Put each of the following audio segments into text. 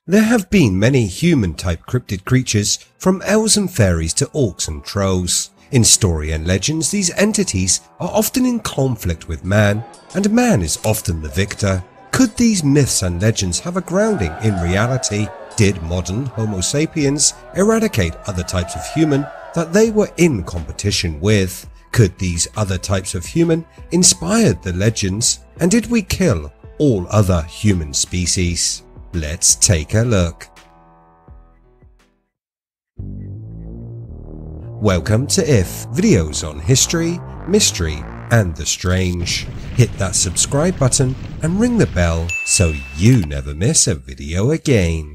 There have been many human-type cryptid creatures, from elves and fairies to orcs and trolls. In story and legends, these entities are often in conflict with man, and man is often the victor. Could these myths and legends have a grounding in reality? Did modern Homo sapiens eradicate other types of human that they were in competition with? Could these other types of human inspire the legends? And did we kill all other human species? Let's take a look. Welcome to IF, videos on history, mystery and the strange. Hit that subscribe button and ring the bell so you never miss a video again.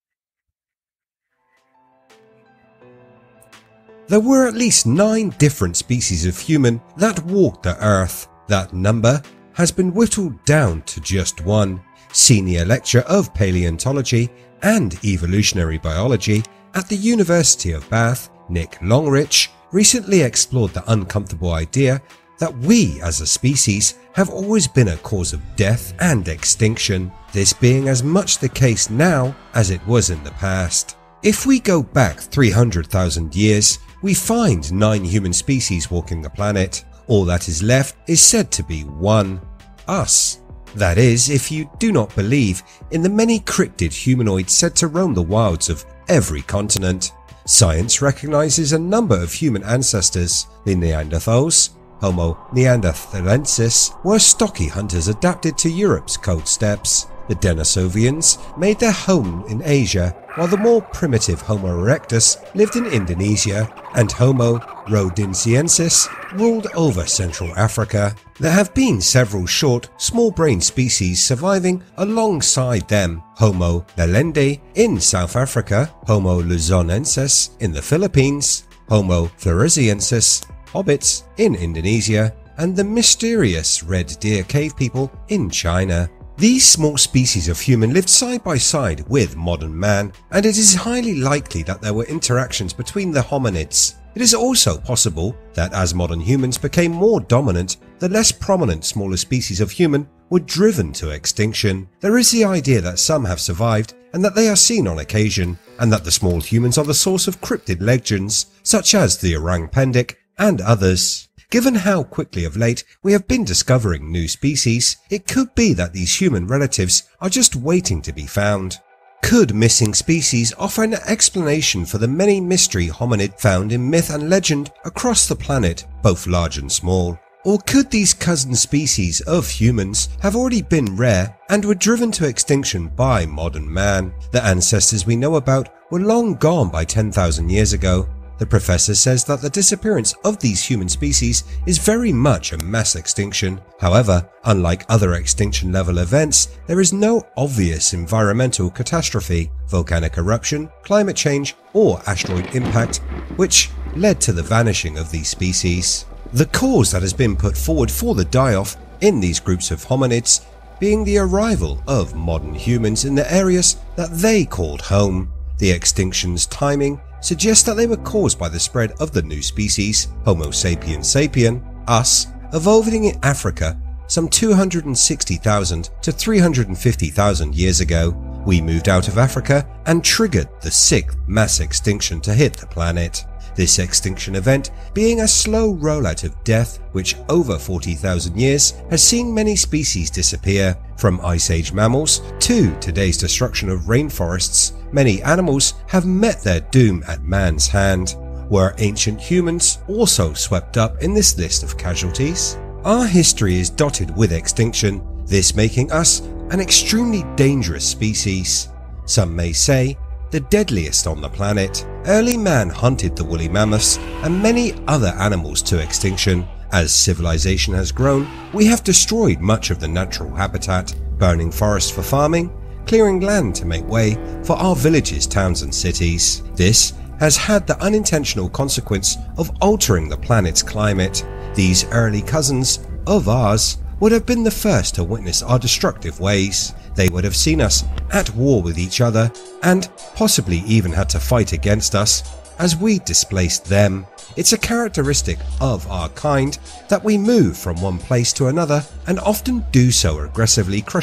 There were at least 9 different species of human that walked the earth. That number has been whittled down to just 1. Senior lecturer of Paleontology and Evolutionary Biology at the University of Bath, Nick Longrich, recently explored the uncomfortable idea that we as a species have always been a cause of death and extinction, this being as much the case now as it was in the past. If we go back 300,000 years, we find 9 human species walking the planet. All that is left is said to be 1, us. That is, if you do not believe in the many cryptid humanoids said to roam the wilds of every continent. Science recognizes a number of human ancestors. The Neanderthals, Homo neanderthalensis, were stocky hunters adapted to Europe's cold steppes. The Denisovians made their home in Asia, while the more primitive Homo erectus lived in Indonesia, and Homo rhodesiensis ruled over Central Africa. There have been several short, small-brained species surviving alongside them: Homo naledi in South Africa, Homo luzonensis in the Philippines, Homo floresiensis, hobbits in Indonesia, and the mysterious red deer cave people in China. These small species of human lived side by side with modern man, and it is highly likely that there were interactions between the hominids. It is also possible that as modern humans became more dominant, the less prominent smaller species of human were driven to extinction. There is the idea that some have survived and that they are seen on occasion, and that the small humans are the source of cryptid legends, such as the orang pendek and others. Given how quickly of late we have been discovering new species, it could be that these human relatives are just waiting to be found. Could missing species offer an explanation for the many mystery hominid found in myth and legend across the planet, both large and small? Or could these cousin species of humans have already been rare and were driven to extinction by modern man? The ancestors we know about were long gone by 10,000 years ago. The professor says that the disappearance of these human species is very much a mass extinction. However, unlike other extinction level events, there is no obvious environmental catastrophe, volcanic eruption, climate change, or asteroid impact, which led to the vanishing of these species. The cause that has been put forward for the die-off in these groups of hominids being the arrival of modern humans in the areas that they called home. The extinction's timing suggests that they were caused by the spread of the new species, Homo sapiens sapien, us, evolving in Africa some 260,000 to 350,000 years ago. We moved out of Africa and triggered the 6th mass extinction to hit the planet. This extinction event being a slow rollout of death which over 40,000 years has seen many species disappear. From Ice Age mammals to today's destruction of rainforests, many animals have met their doom at man's hand. Were ancient humans also swept up in this list of casualties? Our history is dotted with extinction, this making us an extremely dangerous species. Some may say the deadliest on the planet. Early man hunted the woolly mammoths and many other animals to extinction. As civilization has grown, we have destroyed much of the natural habitat, burning forests for farming, clearing land to make way for our villages, towns and cities. This has had the unintentional consequence of altering the planet's climate. These early cousins of ours would have been the first to witness our destructive ways. They would have seen us at war with each other and possibly even had to fight against us as we displaced them. It's a characteristic of our kind that we move from one place to another and often do so aggressively, crushing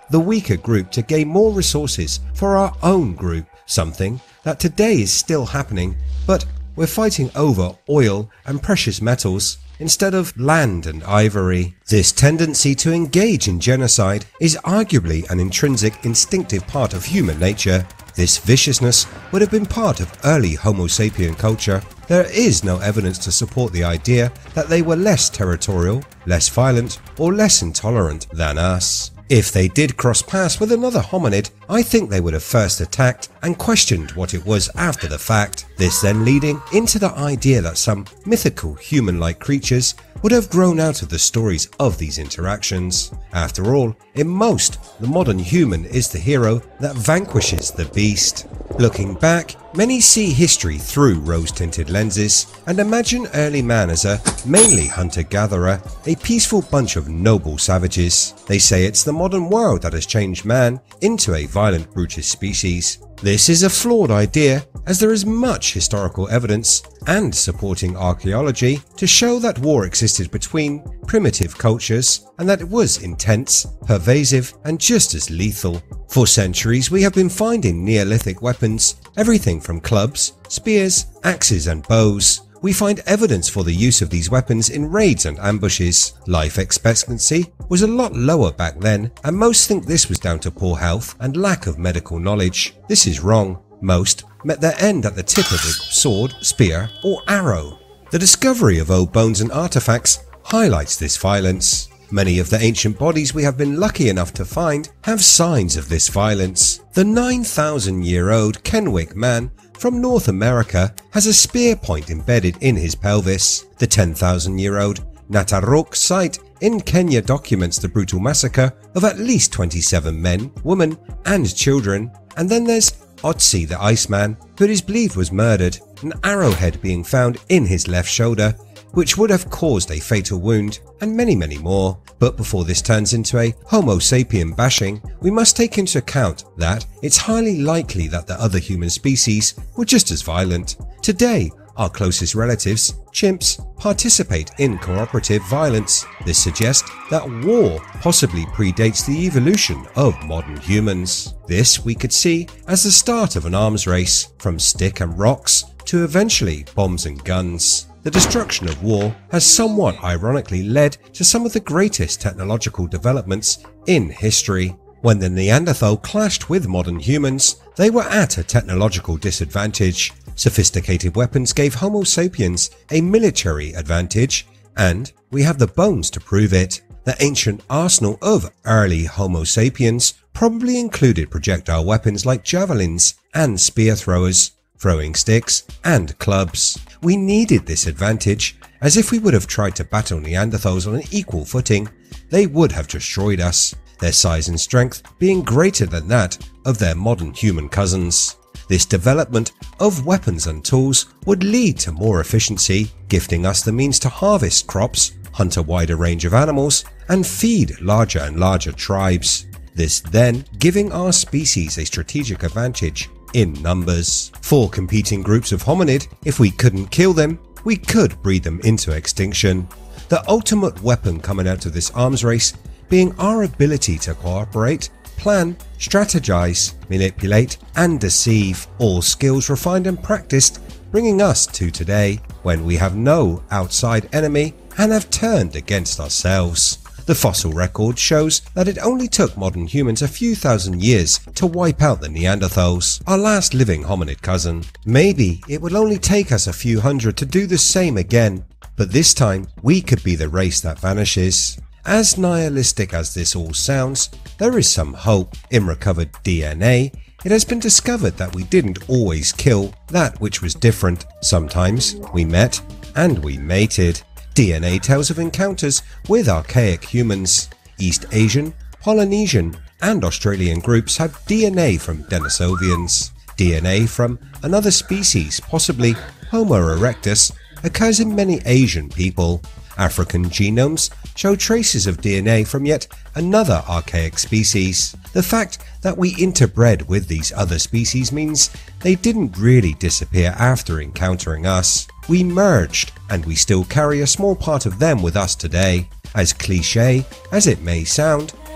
the weaker group to gain more resources for our own group, something that today is still happening, but we're fighting over oil and precious metals instead of land and ivory. This tendency to engage in genocide is arguably an intrinsic instinctive part of human nature. This viciousness would have been part of early Homo sapien culture. There is no evidence to support the idea that they were less territorial, less violent, or less intolerant than us. If they did cross paths with another hominid, I think they would have first attacked and questioned what it was after the fact, this then leading into the idea that some mythical human-like creatures would have grown out of the stories of these interactions. After all, in most, the modern human is the hero that vanquishes the beast. Looking back, many see history through rose-tinted lenses and imagine early man as a mainly hunter-gatherer, a peaceful bunch of noble savages. They say it's the modern world that has changed man into a violent brutish species. This is a flawed idea, as there is much historical evidence and supporting archaeology to show that war existed between primitive cultures and that it was intense, pervasive, and just as lethal. For centuries we have been finding Neolithic weapons, everything from clubs, spears, axes and bows. We find evidence for the use of these weapons in raids and ambushes. Life expectancy was a lot lower back then, and most think this was down to poor health and lack of medical knowledge. This is wrong. Most met their end at the tip of a sword, spear, or arrow. The discovery of old bones and artifacts highlights this violence. Many of the ancient bodies we have been lucky enough to find have signs of this violence. The 9,000-year-old Kenwick man from North America has a spear point embedded in his pelvis. The 10,000-year-old Natarok site in Kenya documents the brutal massacre of at least 27 men, women and children. And then there's Otzi the Iceman, who it is believed was murdered, an arrowhead being found in his left shoulder, which would have caused a fatal wound, and many more. But before this turns into a Homo sapien bashing, we must take into account that it's highly likely that the other human species were just as violent. Today, our closest relatives, chimps, participate in cooperative violence. This suggests that war possibly predates the evolution of modern humans. This we could see as the start of an arms race, from stick and rocks to eventually bombs and guns. The destruction of war has somewhat ironically led to some of the greatest technological developments in history. When the Neanderthal clashed with modern humans, they were at a technological disadvantage. Sophisticated weapons gave Homo sapiens a military advantage, and we have the bones to prove it. The ancient arsenal of early Homo sapiens probably included projectile weapons like javelins and spear throwers, throwing sticks and clubs. We needed this advantage, as if we would have tried to battle Neanderthals on an equal footing, they would have destroyed us, their size and strength being greater than that of their modern human cousins. This development of weapons and tools would lead to more efficiency, gifting us the means to harvest crops, hunt a wider range of animals, and feed larger and larger tribes. This then giving our species a strategic advantage in numbers. For competing groups of hominid, if we couldn't kill them, we could breed them into extinction. The ultimate weapon coming out of this arms race being our ability to cooperate, plan, strategize, manipulate, and deceive, all skills refined and practiced, bringing us to today, when we have no outside enemy and have turned against ourselves. The fossil record shows that it only took modern humans a few thousand years to wipe out the Neanderthals, our last living hominid cousin. Maybe it will only take us a few hundred to do the same again, but this time we could be the race that vanishes. As nihilistic as this all sounds, there is some hope. In recovered DNA, it has been discovered that we didn't always kill that which was different. Sometimes we met and we mated. DNA tells of encounters with archaic humans. East Asian, Polynesian, and Australian groups have DNA from Denisovians. DNA from another species, possibly Homo erectus, occurs in many Asian people. African genomes show traces of DNA from yet another archaic species. The fact that we interbred with these other species means they didn't really disappear after encountering us. We merged, and we still carry a small part of them with us today. As cliché as it may sound,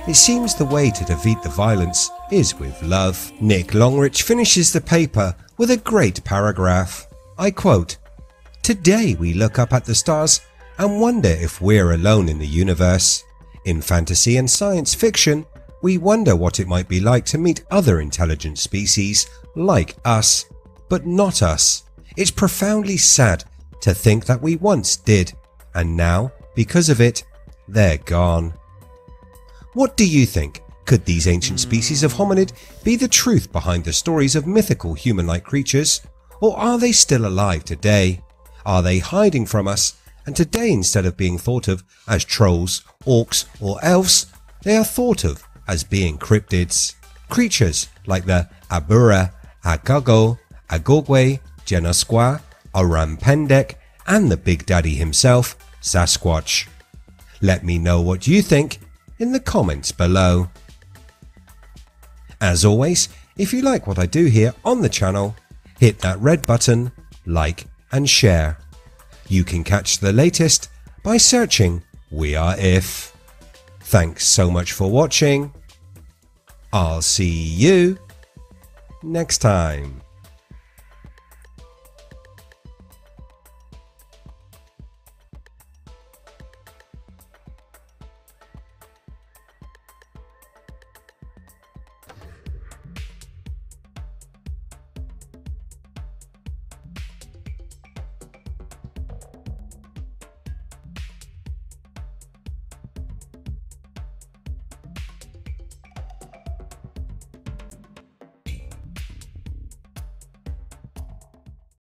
It seems the way to defeat the violence is with love. Nick Longrich finishes the paper with a great paragraph. I quote, "Today we look up at the stars and wonder if we're alone in the universe. In fantasy and science fiction, we wonder what it might be like to meet other intelligent species like us, but not us. It's profoundly sad to think that we once did, and now, because of it, they're gone." What do you think? Could these ancient species of hominid be the truth behind the stories of mythical human-like creatures? Or are they still alive today? Are they hiding from us? And today, instead of being thought of as trolls, orcs or elves, they are thought of as being cryptids. Creatures like the Abura, Agago, Agogwe, Genasqua, Orampendek and the Big Daddy himself, Sasquatch. Let me know what you think in the comments below. As always, if you like what I do here on the channel, hit that red button, like and share. You can catch the latest by searching We Are If. Thanks so much for watching. I'll see you next time.